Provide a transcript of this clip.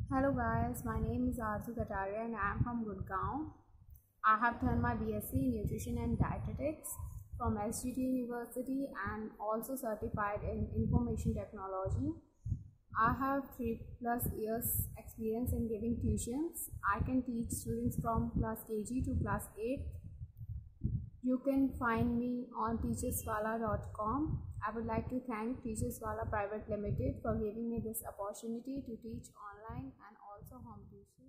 Hello guys, my name is Arzu Kataria and I am from Gurgaon. I have done my BSc in Nutrition and Dietetics from SGT University and also certified in Information Technology. I have 3+ years experience in giving tuitions. I can teach students from class KG to class 8. You can find me on teacherswala.com. I would like to thank Teacherswala Private Limited for giving me this opportunity to teach online and also home tuition.